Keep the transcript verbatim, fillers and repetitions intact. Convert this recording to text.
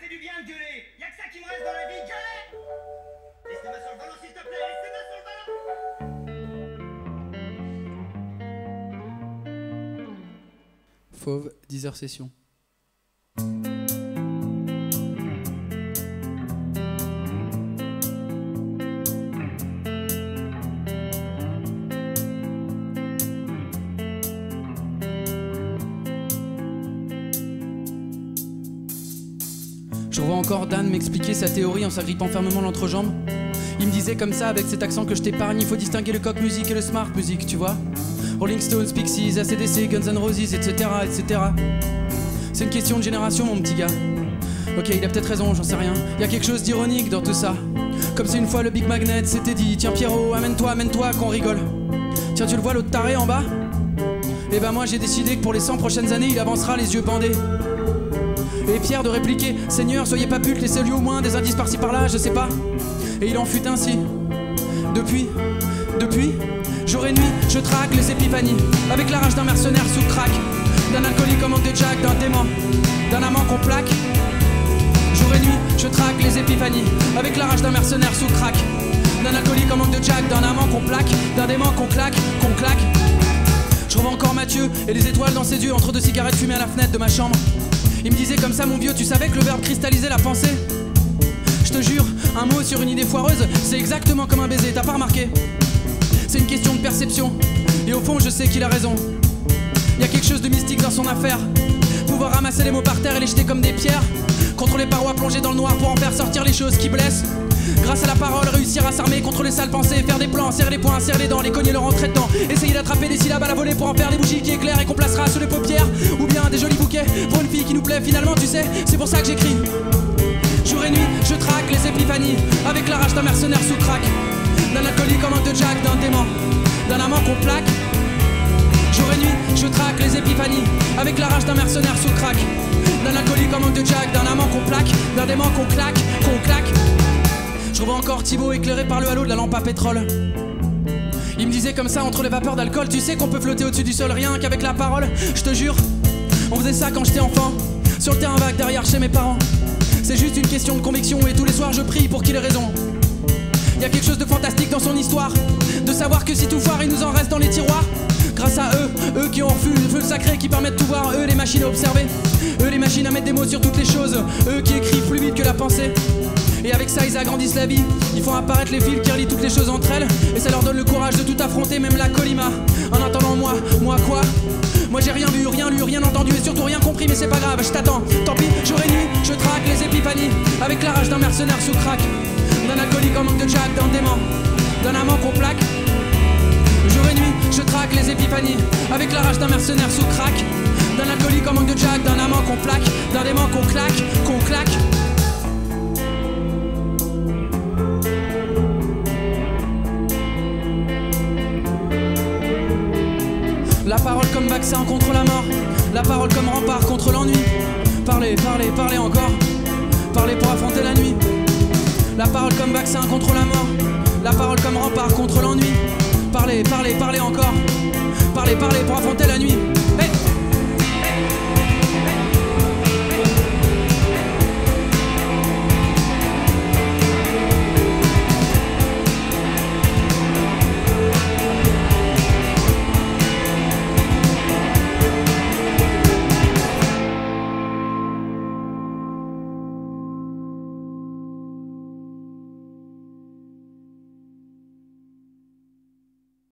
du bien de gueuler. Y'a que ça qui me reste dans la vie, gueuler. Laissez-moi sur le volant, s'il te plaît, laissez-moi sur le volant. Fauve, dix heures session. Je revois encore Dan m'expliquer sa théorie en s'agrippant fermement l'entrejambe. Il me disait comme ça, avec cet accent que je t'épargne, il faut distinguer le coq music et le smart music, tu vois. Rolling Stones, Pixies, A C D C, Guns N' Roses, et cetera, et cetera. C'est une question de génération, mon petit gars. Ok, il a peut-être raison, j'en sais rien. Il y a quelque chose d'ironique dans tout ça. Comme si une fois le Big Magnet s'était dit: tiens Pierrot, amène-toi, amène-toi, qu'on rigole. Tiens, tu le vois l'autre taré en bas? Et ben moi j'ai décidé que pour les cent prochaines années, il avancera les yeux bandés. Et Pierre de répliquer: Seigneur, soyez pas pute, laissez-lui au moins des indices par-ci par-là, je sais pas. Et il en fut ainsi. Depuis, depuis, jour et nuit, je traque les épiphanies, avec la rage d'un mercenaire sous crack, d'un alcoolique en manque de jack, d'un dément, d'un amant qu'on plaque. Jour et nuit, je traque les épiphanies, avec la rage d'un mercenaire sous crack, d'un alcoolique en manque de jack, d'un amant qu'on plaque, d'un dément qu'on claque, qu'on claque. Je revois encore Mathieu et les étoiles dans ses yeux entre deux cigarettes fumées à la fenêtre de ma chambre. Il me disait comme ça: mon vieux, tu savais que le verbe cristallisait la pensée? Je te jure, un mot sur une idée foireuse, c'est exactement comme un baiser, t'as pas remarqué? C'est une question de perception, et au fond je sais qu'il a raison. Y a quelque chose de mystique dans son affaire, pouvoir ramasser les mots par terre et les jeter comme des pierres contre les parois plongées dans le noir pour en faire sortir les choses qui blessent. Grâce à la parole, réussir à s'armer contre les sales pensées, faire des plans, serrer les poings, serrer les dents, les cogner leur entrée dedans, essayer d'attraper des syllabes à la volée pour en faire des bougies qui éclairent et qu'on placera sous les paupières, ou bien des jolis bouquets pour une fille qui nous plaît finalement, tu sais, c'est pour ça que j'écris. Jour et nuit, je traque les épiphanies, avec la rage d'un mercenaire sous crack, d'un alcoolique en manque de jack, d'un dément, d'un amant qu'on plaque. Jour et nuit, je traque les épiphanies, avec la rage d'un mercenaire sous crack, d'un alcoolique en manque de jack, d'un amant qu'on plaque, d'un dément qu'on claque, qu'on claque. Je revois encore Thibaut éclairé par le halo de la lampe à pétrole. Il me disait comme ça entre les vapeurs d'alcool: tu sais qu'on peut flotter au-dessus du sol rien qu'avec la parole. Je te jure, on faisait ça quand j'étais enfant, sur le terrain vague derrière chez mes parents. C'est juste une question de conviction et tous les soirs je prie pour qu'il ait raison. Y a quelque chose de fantastique dans son histoire, de savoir que si tout foire, il nous en reste dans les tiroirs. Grâce à eux, eux qui ont reçu le feu sacré qui permet de tout voir, eux les machines à observer, eux les machines à mettre des mots sur toutes les choses, eux qui écrivent plus vite que la pensée. Et avec ça ils agrandissent la vie, ils font apparaître les fils qui relient toutes les choses entre elles, et ça leur donne le courage de tout affronter, même la colima. En attendant moi, moi quoi? Moi j'ai rien vu, rien lu, rien entendu et surtout rien compris, mais c'est pas grave, je t'attends, tant pis, jour et nuit, je traque les épiphanies, avec la rage d'un mercenaire sous crack, d'un alcoolique en manque de jack, d'un dément, d'un amant qu'on plaque. Jour et nuit, je traque les épiphanies, avec la rage d'un mercenaire sous crack, d'un alcoolique en manque de jack, d'un amant qu'on plaque, d'un dément qu'on claque, qu'on claque. La parole comme vaccin contre la mort, la parole comme rempart contre l'ennui. Parlez, parlez, parlez encore, parlez pour affronter la nuit. La parole comme vaccin contre la mort, la parole comme rempart contre l'ennui. Parlez, parlez, parlez encore, parlez, parlez pour affronter la nuit.